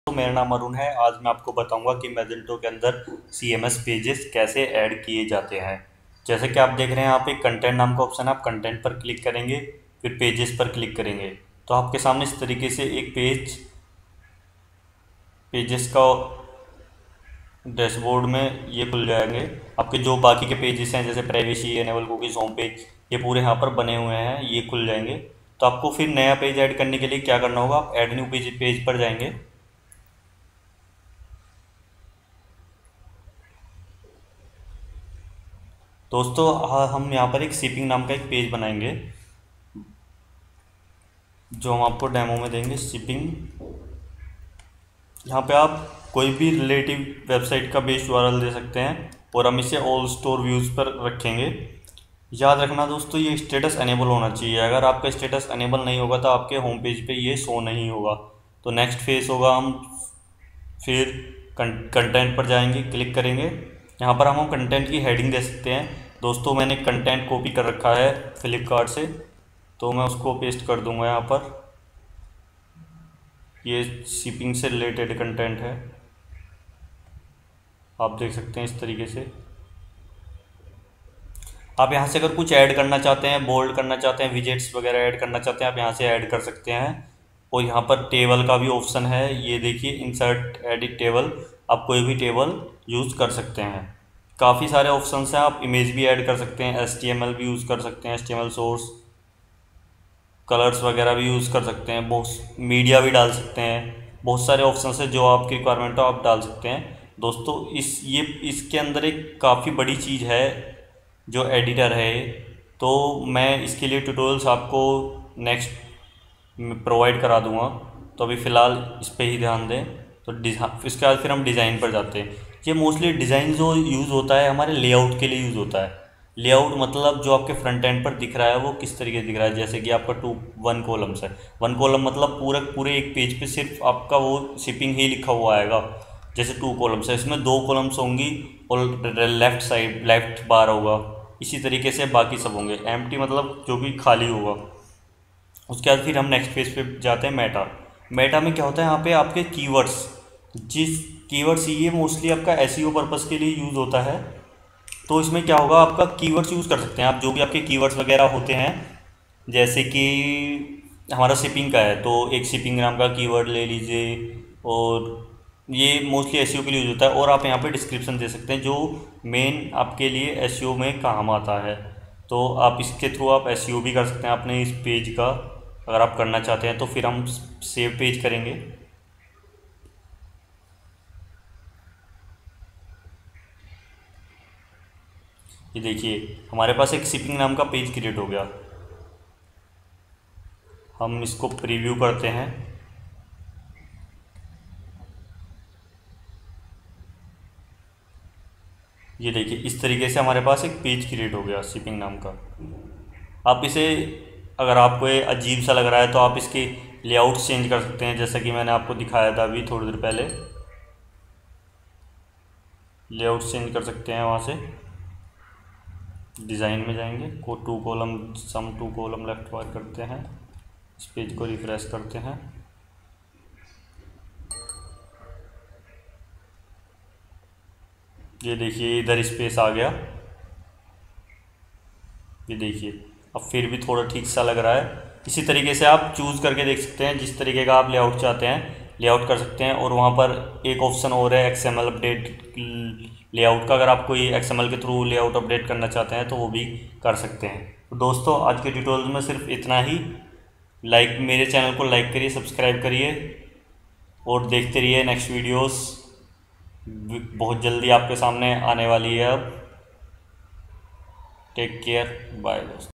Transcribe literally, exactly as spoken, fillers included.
तो मेरा नाम अरुण है। आज मैं आपको बताऊंगा कि मैजेंटो के अंदर सी एम एस पेजेस कैसे ऐड किए जाते हैं। जैसे कि आप देख रहे हैं यहाँ पे कंटेंट नाम का ऑप्शन है, आप कंटेंट पर क्लिक करेंगे, फिर पेजेस पर क्लिक करेंगे तो आपके सामने इस तरीके से एक पेज पेजेस का डैशबोर्ड में ये खुल जाएंगे। आपके जो बाकी के पेजेस हैं जैसे privacy, enable cookies, home page, ये पूरे यहाँ पर बने हुए हैं, ये खुल जाएंगे। तो आपको फिर नया पेज ऐड करने के लिए क्या करना होगा, आप ऐड न्यू पेज पेज पर जाएंगे। दोस्तों हाँ, हम यहाँ पर एक शिपिंग नाम का एक पेज बनाएंगे जो हम आपको डेमो में देंगे। शिपिंग, यहाँ पे आप कोई भी रिलेटिव वेबसाइट का बेस्ड यूआरएल दे सकते हैं और हम इसे ऑल स्टोर व्यूज़ पर रखेंगे। याद रखना दोस्तों, ये स्टेटस अनेबल होना चाहिए। अगर आपका स्टेटस अनेबल नहीं होगा तो आपके होम पेज पे ये शो नहीं होगा। तो नेक्स्ट फेज होगा, हम फिर कंटेंट पर जाएंगे, क्लिक करेंगे। यहाँ पर हम कंटेंट की हेडिंग दे सकते हैं। दोस्तों मैंने कंटेंट कॉपी कर रखा है फ्लिपकार्ट से, तो मैं उसको पेस्ट कर दूंगा यहाँ पर। ये शिपिंग से रिलेटेड कंटेंट है, आप देख सकते हैं इस तरीके से। आप यहाँ से अगर कुछ ऐड करना चाहते हैं, बोल्ड करना चाहते हैं, विजेट्स वगैरह ऐड करना चाहते हैं, आप यहाँ से ऐड कर सकते हैं। और यहाँ पर टेबल का भी ऑप्शन है, ये देखिए इंसर्ट एडिट टेबल, आप कोई भी टेबल यूज़ कर सकते हैं। काफ़ी सारे ऑप्शंस हैं, आप इमेज भी ऐड कर सकते हैं, एच टी एम एल भी यूज़ कर सकते हैं, H T M L source, colours वगैरह भी यूज़ कर सकते हैं, बहुत मीडिया भी डाल सकते हैं। बहुत सारे ऑप्शंस है, जो आपकी रिक्वायरमेंट हो आप डाल सकते हैं। दोस्तों इस ये इसके अंदर एक काफ़ी बड़ी चीज़ है जो एडिटर है, तो मैं इसके लिए ट्यूटोरियल्स आपको नेक्स्ट प्रोवाइड करा दूंगा। तो अभी फ़िलहाल इस पर ही ध्यान दें। तो इसके बाद फिर हम डिज़ाइन पर जाते हैं। ये मोस्टली डिज़ाइन जो यूज़ होता है हमारे लेआउट के लिए यूज़ होता है। लेआउट मतलब जो आपके फ्रंट एंड पर दिख रहा है वो किस तरीके से दिख रहा है। जैसे कि आपका टू वन कॉलम्स है, वन कॉलम मतलब पूरे पूरे एक पेज पे सिर्फ आपका वो शिपिंग ही लिखा हुआ आएगा। जैसे टू कॉलम्स है, इसमें दो कॉलम्स होंगी और लेफ़्ट साइड लेफ़्ट बार होगा। इसी तरीके से बाकी सब होंगे। एम्प्टी मतलब जो भी खाली होगा। उसके बाद फिर हम नेक्स्ट पेज पे जाते हैं, मेटा। मेटा में क्या होता है, यहाँ पे आपके कीवर्ड्स, जिस कीवर्ड्स ये मोस्टली आपका एसईओ पर्पस के लिए यूज़ होता है। तो इसमें क्या होगा, आपका कीवर्ड्स यूज़ कर सकते हैं आप, जो भी आपके कीवर्ड्स वगैरह होते हैं। जैसे कि हमारा शिपिंग का है तो एक शिपिंग नाम का कीवर्ड ले लीजिए, और ये मोस्टली एसईओ के लिए यूज़ होता है। और आप यहाँ पे डिस्क्रिप्शन दे सकते हैं जो मेन आपके लिए एसईओ में काम आता है। तो आप इसके थ्रू आप एसईओ भी कर सकते हैं अपने इस पेज का, अगर आप करना चाहते हैं तो। फिर हम सेव पेज करेंगे। ये देखिए हमारे पास एक शिपिंग नाम का पेज क्रिएट हो गया। हम इसको प्रीव्यू करते हैं। ये देखिए इस तरीके से हमारे पास एक पेज क्रिएट हो गया शिपिंग नाम का। आप इसे, अगर आपको ये अजीब सा लग रहा है तो आप इसके लेआउट चेंज कर सकते हैं, जैसा कि मैंने आपको दिखाया था अभी थोड़ी देर पहले। लेआउट चेंज कर सकते हैं, वहाँ से डिज़ाइन में जाएंगे, को two column some two column left bar करते हैं, इस पेज को रिफ्रेश करते हैं। ये देखिए इधर स्पेस आ गया। ये देखिए अब फिर भी थोड़ा ठीक सा लग रहा है। इसी तरीके से आप चूज़ करके देख सकते हैं, जिस तरीके का आप लेआउट चाहते हैं लेआउट कर सकते हैं। और वहाँ पर एक ऑप्शन और है एक्सएमएल अपडेट लेआउट का, अगर आप कोई एक्सएमएल के थ्रू लेआउट अपडेट करना चाहते हैं तो वो भी कर सकते हैं। तो दोस्तों आज के ट्यूटोरियल में सिर्फ इतना ही। लाइक मेरे चैनल को लाइक करिए, सब्सक्राइब करिए और देखते रहिए नेक्स्ट वीडियोस, बहुत जल्दी आपके सामने आने वाली है अब। टेक केयर, बाय दोस्तों।